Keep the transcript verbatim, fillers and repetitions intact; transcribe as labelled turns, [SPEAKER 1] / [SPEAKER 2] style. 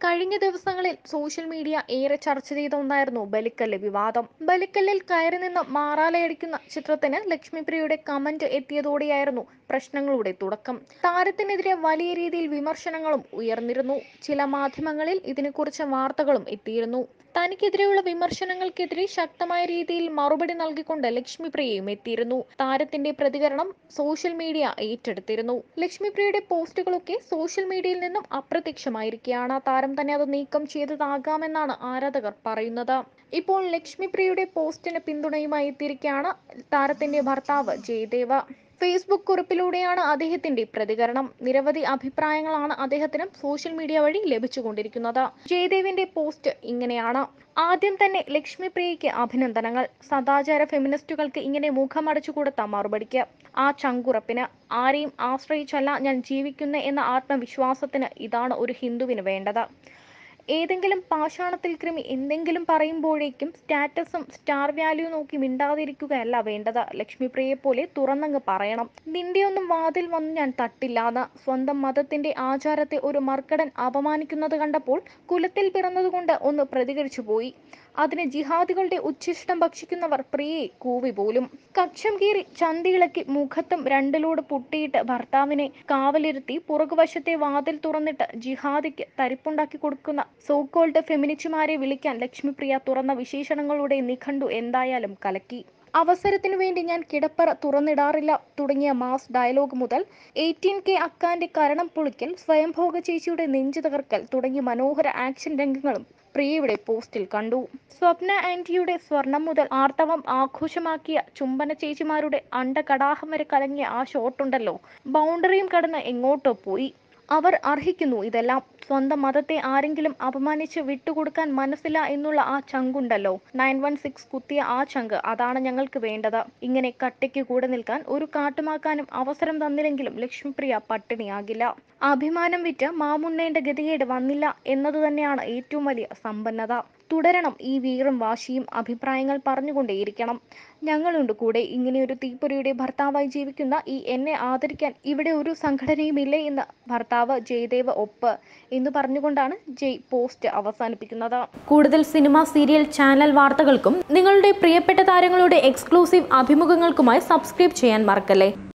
[SPEAKER 1] കഴിഞ്ഞ ദിവസങ്ങളിൽ social media ഏറെ ചർച്ച ചെയ്ത ഒന്നായിരുന്നു ബലിക്കല്ല് വിവാദം. ബലിക്കല്ലിൽ കയറി നിന്ന് മാറാലയടിക്കുന്ന ചിത്രത്തിന് ലക്ഷ്മിപ്രിയയുടെ കമന്റ് എത്തിയതോടെയായിരുന്നു പ്രശ്നങ്ങളുടെ തുടക്കം. താരത്തിനെതിരെ വലിയ രീതിയിൽ വിമർശനങ്ങളും ഉയർന്നിരുന്നു. ചില മാധ്യമങ്ങളിൽ ഇതിനെക്കുറിച്ച് വാർത്തകളും എത്തിയിരുന്നു. തനിക്കെതിരെയുള്ള വിമർശനങ്ങൾക്കെതിരെ ശക്തമായ രീതിയിൽ മറുപടി നൽകിക്കൊണ്ട് ലക്ഷ്മിപ്രിയയും എത്തിയിരുന്നു. താരത്തിന്റെ പ്രതികരണം സോഷ്യൽ മീഡിയ ഏറ്റെടുത്തിരുന്നു. ലക്ഷ്മിപ്രിയയുടെ പോസ്റ്റുകളൊക്കെ സോഷ്യൽ മീഡിയയിൽ നിന്നും അപ്രത്യക്ഷമായിരിക്കുകയാണ്. താരം തന്നെ അത് നീക്കം ചെയ്തതാകാമെന്നാണ് ആരാധകർ പറയുന്നത്. ഇപ്പോൾ ലക്ഷ്മിപ്രിയയുടെ പോസ്റ്റിന് പിന്തുണയുമായി എത്തിയിരിക്കുകയാണ് താരത്തിന്റെ ഭർത്താവ് ജയദേവ്. ഫേസ്ബുക്ക് കുറിപ്പിലൂടെയാണ് അദ്ദേഹത്തിന്റെ പ്രതികരണം. നിരവധി അഭിപ്രായങ്ങളാണ് അദ്ദേഹത്തിന് സോഷ്യൽ മീഡിയ വഴി ലഭിച്ചുകൊണ്ടിരിക്കുന്നത്. ജയദേവിന്റെ പോസ്റ്റ് ഇങ്ങനെയാണ്: ആദ്യം തന്നെ ലക്ഷ്മിപ്രിയയ്ക്ക് അഭിനന്ദനങ്ങൾ. സദാചാര ഫെമിനിസ്റ്റുകൾക്ക് ഇങ്ങനെ മുഖമടച്ചു കൊടുത്ത മറുപടിക്ക്, ആ ചങ്കുറപ്പിന്. ആരെയും ആശ്രയിച്ചല്ല ഞാൻ ജീവിക്കുന്ന എന്ന ആത്മവിശ്വാസത്തിന് ഇതാണ് ഒരു ഹിന്ദുവിന് വേണ്ടത്. ഏതെങ്കിലും പാഷാണത്തിൽ കൃമി എന്തെങ്കിലും പറയുമ്പോഴേക്കും സ്റ്റാറ്റസും സ്റ്റാർ വാല്യൂ നോക്കി മിണ്ടാതിരിക്കുകയല്ല വേണ്ടത്. ലക്ഷ്മിപ്രിയയെ പോലെ തുറന്നങ്ങ് പറയണം, നിന്റെയൊന്നും വാതിൽ വന്ന് ഞാൻ തട്ടില്ലാന്ന്. സ്വന്തം മതത്തിന്റെ ആചാരത്തെ ഒരു മർക്കടൻ അപമാനിക്കുന്നത് കണ്ടപ്പോൾ കുലത്തിൽ പിറന്നതുകൊണ്ട് ഒന്ന് പ്രതികരിച്ചു പോയി. അതിന് ജിഹാദികളുടെ ഉച്ഛിഷ്ടം ഭക്ഷിക്കുന്നവർ പ്രിയയെ കൂവി പോലും. കക്ഷം കീറി ചന്തിയിളക്കി മുഖത്തും രണ്ടിലോട് പുട്ടിയിട്ട് ഭർത്താവിനെ കാവലിരുത്തി പുറകുവശത്തെ വാതിൽ തുറന്നിട്ട് ജിഹാദിക്ക് തരിപ്പുണ്ടാക്കി കൊടുക്കുന്ന സോക്കോൾഡ് ഫെമിനിസ്റ്റുമാരെ വിളിക്കാൻ ലക്ഷ്മിപ്രിയ തുറന്ന വിശേഷണങ്ങളുടെ നിഘണ്ടു എന്തായാലും കലക്കി. അവസരത്തിനു വേണ്ടി ഞാൻ കിടപ്പറ തുറന്നിടാറില്ല തുടങ്ങിയ മാസ് ഡയലോഗ് മുതൽ എയ്റ്റീൻ കെ അക്കാന്റെ കരണം പൊളിക്കൽ, സ്വയംഭോഗ ചേച്ചിയുടെ നെഞ്ചു തകർക്കൽ തുടങ്ങിയ മനോഹര ആക്ഷൻ രംഗങ്ങളും പ്രിയയുടെ പോസ്റ്റിൽ കണ്ടു. സ്വപ്ന ആന്റിയുടെ സ്വർണം മുതൽ ആർത്തവം ആഘോഷമാക്കിയ ചുംബന ചേച്ചിമാരുടെ അണ്ടകടാഹം വരെ കലങ്ങിയ ആ ഷോട്ടുണ്ടല്ലോ, ബൗണ്ടറിയും കടന്ന് എങ്ങോട്ടോ പോയി. അവർ അർഹിക്കുന്നു ഇതെല്ലാം. സ്വന്തം മതത്തെ ആരെങ്കിലും അപമാനിച്ച് വിട്ടുകൊടുക്കാൻ മനസ്സില്ല എന്നുള്ള ആ ചങ്കുണ്ടല്ലോ, നയൻ വൺ സിക്സ് കുത്തിയ ആ ചങ്ക്, അതാണ് ഞങ്ങൾക്ക് വേണ്ടത്. ഇങ്ങനെ കട്ടയ്ക്ക് കൂടെ നിൽക്കാൻ ഒരു കാട്ടുമാക്കാനും അവസരം തന്നില്ലെങ്കിലും ലക്ഷ്മിപ്രിയ പട്ടിണിയാകില്ല. അഭിമാനം വിറ്റ് മാമുണ്ണേണ്ട ഗതികേട് വന്നില്ല എന്നത് തന്നെയാണ് ഏറ്റവും വലിയ സമ്പന്നത. തുടരണം ഈ വീറും വാശിയും. അഭിപ്രായങ്ങൾ പറഞ്ഞുകൊണ്ടേയിരിക്കണം. ഞങ്ങളുണ്ട് കൂടെ. ഇങ്ങനെയൊരു തീപ്പൊരിയുടെ ഭർത്താവായി ജീവിക്കുന്ന ഈ എന്നെ ആദരിക്കാൻ ഇവിടെ ഒരു സംഘടനയുമില്ലേ എന്ന് ഭർത്താവ് ജയദേവ് ഒപ്പ് എന്ന് പറഞ്ഞുകൊണ്ടാണ് ജയ് പോസ്റ്റ് അവസാനിപ്പിക്കുന്നത്. കൂടുതൽ സിനിമ, സീരിയൽ, ചാനൽ വാർത്തകൾക്കും നിങ്ങളുടെ പ്രിയപ്പെട്ട താരങ്ങളുടെ എക്സ്ക്ലൂസീവ് അഭിമുഖങ്ങൾക്കുമായി സബ്സ്ക്രൈബ് ചെയ്യാൻ മറക്കല്ലേ.